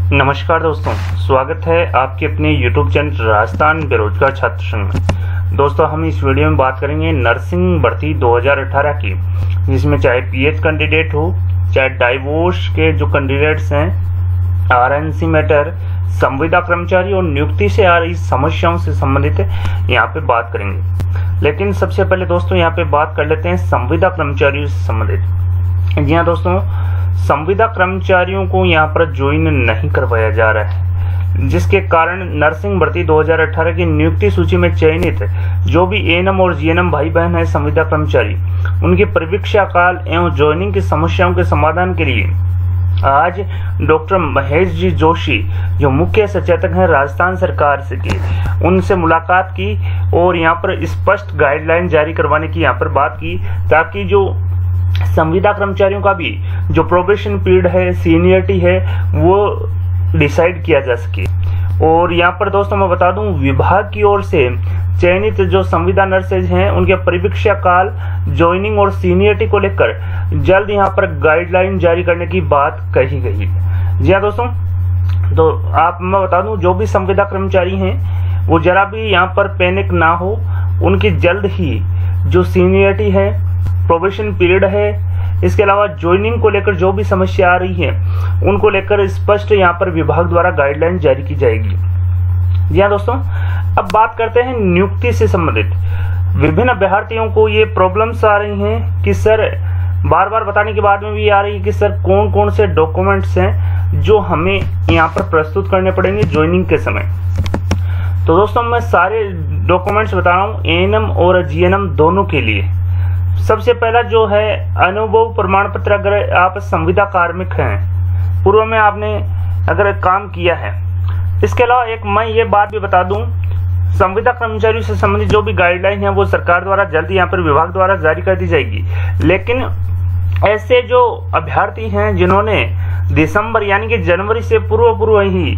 नमस्कार दोस्तों, स्वागत है आपके अपने YouTube चैनल राजस्थान बेरोजगार छात्र संघ में। दोस्तों, हम इस वीडियो में बात करेंगे नर्सिंग भर्ती 2018 की, जिसमें चाहे पीएच कैंडिडेट हो, चाहे डाइवोर्स के जो कैंडिडेट्स हैं, आरएनसी मैटर, संविदा कर्मचारी और नियुक्ति से आ रही समस्याओं से संबंधित यहाँ पे बात करेंगे। लेकिन सबसे पहले दोस्तों यहाँ पे बात कर लेते हैं संविदा कर्मचारियों से संबंधित। जी हाँ दोस्तों, संविदा कर्मचारियों को यहाँ पर ज्वाइन नहीं करवाया जा रहा है, जिसके कारण नर्सिंग भर्ती 2018 की नियुक्ति सूची में चयनित जो भी एएनएम और जीएनएम भाई बहन है संविदा कर्मचारी, उनकी परीक्षा काल एवं ज्वाइनिंग की समस्याओं के समाधान के लिए आज डॉक्टर महेश जी जोशी, जो मुख्य सचेतक हैं राजस्थान सरकार से की, उनसे मुलाकात की और यहाँ पर स्पष्ट गाइडलाइन जारी करवाने की यहाँ पर बात की, ताकि जो संविदा कर्मचारियों का भी जो प्रोबेशन पीरियड है, सीनियरिटी है, वो डिसाइड किया जा सके। और यहाँ पर दोस्तों मैं बता दूं, विभाग की ओर से चयनित जो संविदा नर्सेज हैं, उनके परीक्षा काल, ज्वाइनिंग और सीनियरिटी को लेकर जल्द यहाँ पर गाइडलाइन जारी करने की बात कही गई। जी हाँ दोस्तों, तो मैं बता दूं, जो भी संविदा कर्मचारी हैं वो जरा भी यहाँ पर पैनिक ना हो। उनकी जल्द ही जो सीनियरिटी है, प्रोबेशन पीरियड है, इसके अलावा ज्वाइनिंग को लेकर जो भी समस्या आ रही है, उनको लेकर स्पष्ट यहाँ पर विभाग द्वारा गाइडलाइन जारी की जाएगी। जी हाँ दोस्तों, अब बात करते हैं नियुक्ति से संबंधित। विभिन्न अभ्यर्थियों को ये प्रॉब्लम्स आ रही हैं कि सर, बार बार बताने के बाद में भी आ रही है कि सर कौन कौन से डॉक्यूमेंट्स हैं जो हमें यहाँ पर प्रस्तुत करने पड़ेंगे ज्वाइनिंग के समय। तो दोस्तों मैं सारे डॉक्यूमेंट्स बता रहा हूँ एएनएम और जीएनएम दोनों के लिए। सबसे पहला जो है अनुभव प्रमाण पत्र, अगर आप संविदा कार्मिक हैं, पूर्व में आपने अगर काम किया है। इसके अलावा एक मैं ये बात भी बता दूं, संविदा कर्मचारियों से संबंधित जो भी गाइडलाइन है वो सरकार द्वारा जल्दी यहाँ पर विभाग द्वारा जारी कर दी जाएगी। लेकिन ऐसे जो अभ्यर्थी हैं जिन्होंने दिसंबर यानी कि जनवरी से पूर्व ही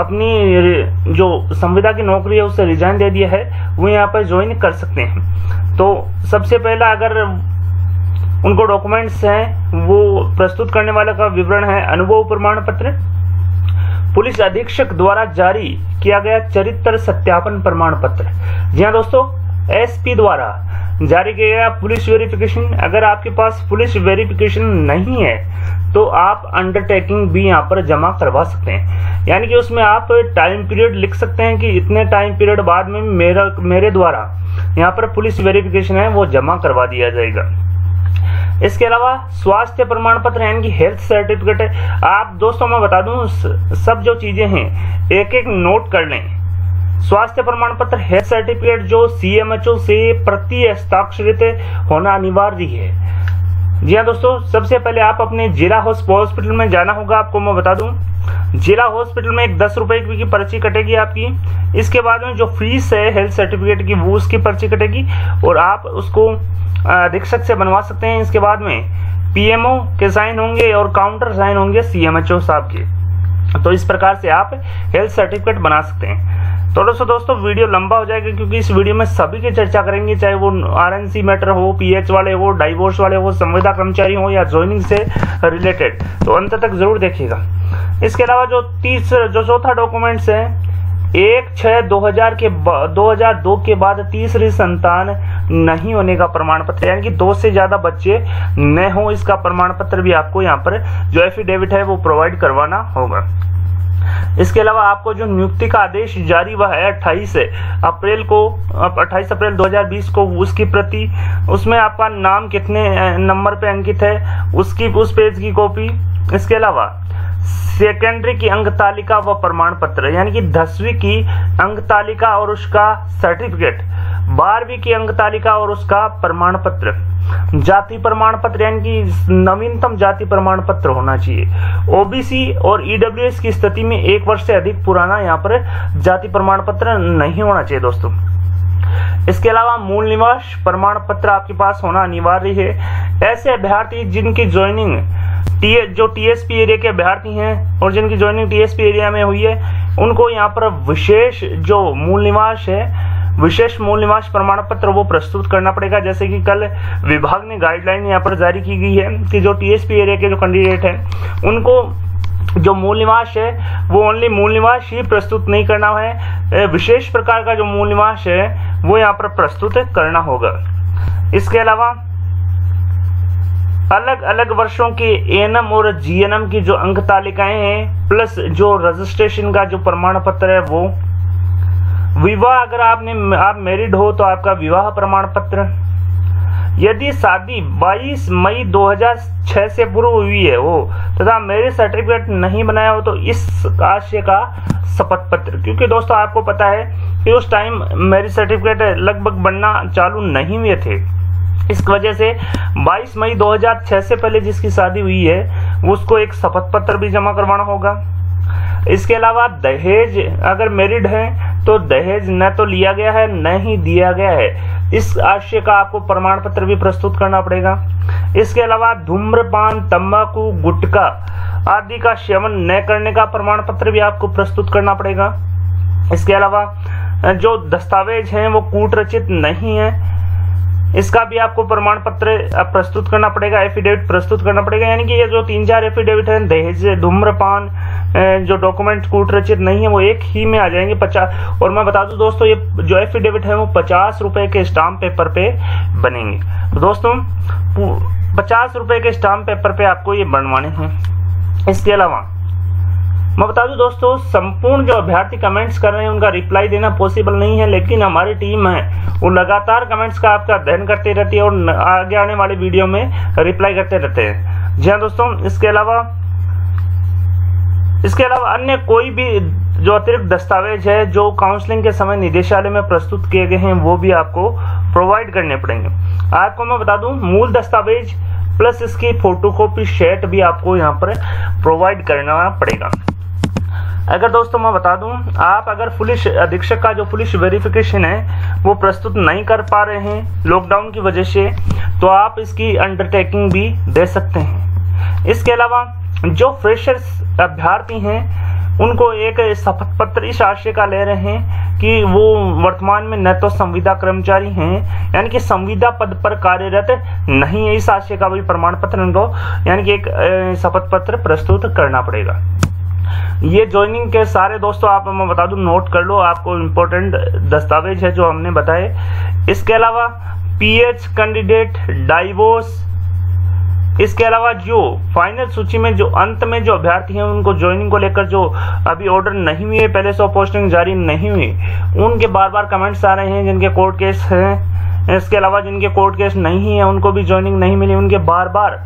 अपनी जो संविदा की नौकरी है उससे रिजाइन दे दिया है, वो यहाँ पर ज्वाइन कर सकते हैं। तो सबसे पहला, अगर उनको डॉक्यूमेंट्स हैं, वो प्रस्तुत करने वाले का विवरण है अनुभव प्रमाण पत्र, पुलिस अधीक्षक द्वारा जारी किया गया चरित्र सत्यापन प्रमाण पत्र। जी हाँ दोस्तों, एसपी द्वारा जारी किया गया पुलिस वेरिफिकेशन। अगर आपके पास पुलिस वेरिफिकेशन नहीं है तो आप अंडरटेकिंग भी यहाँ पर जमा करवा सकते हैं, यानी कि उसमें आप टाइम पीरियड लिख सकते हैं कि इतने टाइम पीरियड बाद में मेरे द्वारा यहाँ पर पुलिस वेरिफिकेशन है वो जमा करवा दिया जाएगा। इसके अलावा स्वास्थ्य प्रमाण पत्र यानी कि हेल्थ सर्टिफिकेट है। आप दोस्तों मैं बता दूं, सब जो चीजें हैं एक एक नोट कर लें। स्वास्थ्य प्रमाण पत्र, हेल्थ सर्टिफिकेट जो सीएमएचओ से प्रति हस्ताक्षरित होना अनिवार्य है। जी हाँ दोस्तों, सबसे पहले आप अपने जिला हॉस्पिटल में जाना होगा। आपको मैं बता दूं, जिला हॉस्पिटल में एक 10 रुपए की पर्ची कटेगी आपकी। इसके बाद में जो फीस है हेल्थ सर्टिफिकेट की, वो उसकी पर्ची कटेगी और आप उसको अधीक्षक से बनवा सकते हैं। इसके बाद में पीएमओ के साइन होंगे और काउंटर साइन होंगे सीएमएचओ साहब के। तो इस प्रकार से आप हेल्थ सर्टिफिकेट बना सकते हैं। तो दोस्तों वीडियो लंबा हो जाएगा, क्योंकि इस वीडियो में सभी की चर्चा करेंगे, चाहे वो आरएनसी मैटर हो, पीएच वाले हो, डाइवोर्स वाले हो, संविदा कर्मचारी हो या ज्वाइनिंग से रिलेटेड। तो अंत तक जरूर देखिएगा। इसके अलावा जो चौथा डॉक्यूमेंट्स है, 1/6/2002 के बाद तीसरी संतान नहीं होने का प्रमाण पत्र, यानी कि 2 से ज्यादा बच्चे न हो, इसका प्रमाण पत्र भी आपको यहाँ पर जो एफिडेविट है वो प्रोवाइड करवाना होगा। इसके अलावा आपको जो नियुक्ति का आदेश जारी हुआ है 28 अप्रैल 2020 को, उसकी प्रति, उसमें आपका नाम कितने नंबर पे अंकित है उसकी उस पेज की कॉपी। इसके अलावा सेकेंडरी की अंक तालिका व प्रमाण पत्र, यानी कि 10वीं की अंक तालिका और उसका सर्टिफिकेट, 12वीं की अंक तालिका और उसका प्रमाण पत्र, जाति प्रमाण पत्र यानी कि नवीनतम जाति प्रमाण पत्र होना चाहिए। ओबीसी और ईडब्ल्यूएस की स्थिति में 1 वर्ष से अधिक पुराना यहाँ पर जाति प्रमाण पत्र नहीं होना चाहिए दोस्तों। इसके अलावा मूल निवास प्रमाण पत्र आपके पास होना अनिवार्य है। ऐसे अभ्यर्थी जिनकी ज्वाइनिंग जो टीएसपी एरिया के अभ्यर्थी हैं और जिनकी ज्वाइनिंग टीएसपी एरिया में हुई है, उनको यहाँ पर विशेष जो मूल निवास है, विशेष मूल निवास प्रमाण पत्र वो प्रस्तुत करना पड़ेगा। जैसे कि कल विभाग ने गाइडलाइन यहाँ पर जारी की गई है कि जो टीएसपी एरिया के जो कैंडिडेट हैं उनको जो मूल निवास है वो ओनली मूल निवास ही प्रस्तुत नहीं करना है, विशेष प्रकार का जो मूल निवास है वो यहाँ पर प्रस्तुत करना होगा। इसके अलावा अलग अलग वर्षों के एएनएम और जीएनएम की जो अंक तालिकाएं हैं प्लस जो रजिस्ट्रेशन का जो प्रमाण पत्र है वो, विवाह अगर आप मैरिड हो तो आपका विवाह प्रमाण पत्र, यदि शादी 22 मई 2006 से पूर्व हुई है हो तथा मैरिज सर्टिफिकेट नहीं बनाया हो तो इस आशय का शपथ पत्र, क्योंकि दोस्तों आपको पता है कि उस टाइम मैरिज सर्टिफिकेट लगभग बनना चालू नहीं हुए थे। इस वजह से 22 मई 2006 से पहले जिसकी शादी हुई है उसको एक शपथ पत्र भी जमा करवाना होगा। इसके अलावा दहेज, अगर मैरिड है तो दहेज न तो लिया गया है न ही दिया गया है, इस आशय का आपको प्रमाण पत्र भी प्रस्तुत करना पड़ेगा। इसके अलावा धूम्रपान, तंबाकू, गुटखा आदि का सेवन न करने का प्रमाण पत्र भी आपको प्रस्तुत करना पड़ेगा। इसके अलावा जो दस्तावेज हैं वो कूट रचित नहीं है, इसका भी आपको प्रमाण पत्र प्रस्तुत करना पड़ेगा, एफिडेविट प्रस्तुत करना पड़ेगा। यानी कि ये जो 3-4 एफिडेविट है, दहेज, धूम्रपान, जो डॉक्यूमेंट कूट रचित नहीं है वो एक ही में आ जाएंगे 50। और मैं बता दूं दोस्तों ये जो एफिडेविट है वो 50 रुपए के स्टाम्प पेपर पे बनेंगे। तो दोस्तों 50 रुपए के स्टाम्प पेपर पे आपको ये बनवाने हैं। इसके अलावा मैं बता दूं दोस्तों संपूर्ण जो अभ्यर्थी कमेंट्स कर रहे हैं उनका रिप्लाई देना पॉसिबल नहीं है, लेकिन हमारी टीम है वो लगातार कमेंट्स का आपका अध्ययन करती रहती है और आगे आने वाली वीडियो में रिप्लाई करते रहते हैं। जी हाँ दोस्तों, इसके अलावा अन्य कोई भी जो अतिरिक्त दस्तावेज है जो काउंसलिंग के समय निदेशालय में प्रस्तुत किए गए हैं वो भी आपको प्रोवाइड करने पड़ेंगे। आपको मैं बता दूं मूल दस्तावेज प्लस इसकी फोटोकॉपी सेट भी आपको यहाँ पर प्रोवाइड करना पड़ेगा। अगर दोस्तों मैं बता दूं आप अगर पुलिस अधीक्षक का जो पुलिस वेरिफिकेशन है वो प्रस्तुत नहीं कर पा रहे हैं लॉकडाउन की वजह से, तो आप इसकी अंडरटेकिंग भी दे सकते हैं। इसके अलावा जो फ्रेशर्स अभ्यर्थी हैं उनको एक शपथ पत्र इस आशय का ले रहे हैं कि वो वर्तमान में न तो संविदा कर्मचारी हैं यानी कि संविदा पद पर कार्यरत नहीं है, इस आशय का भी प्रमाण पत्र उनको यानी कि एक शपथ पत्र प्रस्तुत करना पड़ेगा। ये ज्वाइनिंग के सारे दोस्तों आप मैं बता दूं नोट कर लो, आपको इम्पोर्टेंट दस्तावेज है जो हमने बताए। इसके अलावा पीएच कैंडिडेट, डाइवोर्स, इसके अलावा जो फाइनल सूची में जो अंत में जो अभ्यर्थी हैं उनको ज्वाइनिंग को लेकर जो अभी ऑर्डर नहीं हुए, पहले से पोस्टिंग जारी नहीं हुई, उनके बार बार कमेंट्स आ रहे हैं जिनके कोर्ट केस हैं। इसके अलावा जिनके कोर्ट केस नहीं है उनको भी ज्वाइनिंग नहीं मिली, उनके बार बार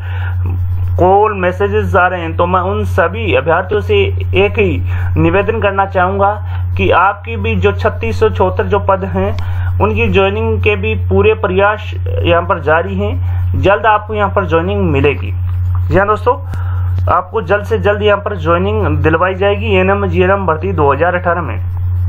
कॉल मैसेजेस आ रहे हैं। तो मैं उन सभी अभ्यर्थियों से एक ही निवेदन करना चाहूँगा कि आपकी भी जो 3674 जो पद हैं उनकी ज्वाइनिंग के भी पूरे प्रयास यहाँ पर जारी हैं। जल्द आपको यहाँ पर ज्वाइनिंग मिलेगी। जी हाँ दोस्तों, आपको जल्द से जल्द यहाँ पर ज्वाइनिंग दिलवाई जाएगी एएनएम जीएनएम भर्ती 2018 में।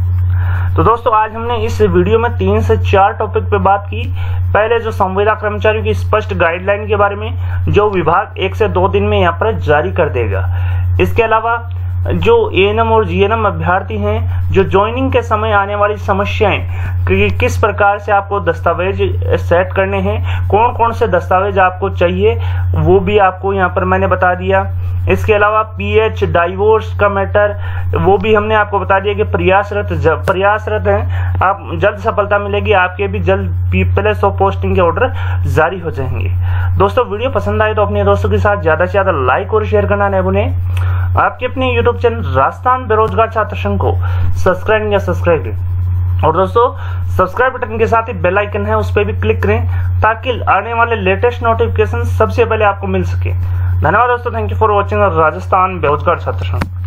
तो दोस्तों आज हमने इस वीडियो में 3 से 4 टॉपिक पे बात की। पहले जो संविदा कर्मचारियों की स्पष्ट गाइडलाइन के बारे में जो विभाग 1 से 2 दिन में यहाँ पर जारी कर देगा। इसके अलावा जो एएनएम और जीएनएम अभ्यर्थी हैं जो ज्वाइनिंग के समय आने वाली समस्याएं कि किस प्रकार से आपको दस्तावेज सेट करने हैं, कौन कौन से दस्तावेज आपको चाहिए वो भी आपको यहाँ पर मैंने बता दिया। इसके अलावा पीएच, डाइवोर्स का मैटर वो भी हमने आपको बता दिया कि प्रयासरत हैं, आप जल्द सफलता मिलेगी, आपके भी जल्द प्लेस ऑफ पोस्टिंग के ऑर्डर जारी हो जाएंगे। दोस्तों वीडियो पसंद आए तो अपने दोस्तों के साथ ज्यादा से ज्यादा लाइक और शेयर करना न भूलें। आपके अपने यूट्यूब चैनल राजस्थान बेरोजगार छात्र संघ को सब्सक्राइब करें और दोस्तों सब्सक्राइब बटन के साथ ही बेल आइकन है उस पर भी क्लिक करें ताकि आने वाले लेटेस्ट नोटिफिकेशन सबसे पहले आपको मिल सके। धन्यवाद दोस्तों, thank you for watching Rajasthan बेरोजगार छात्र संघ।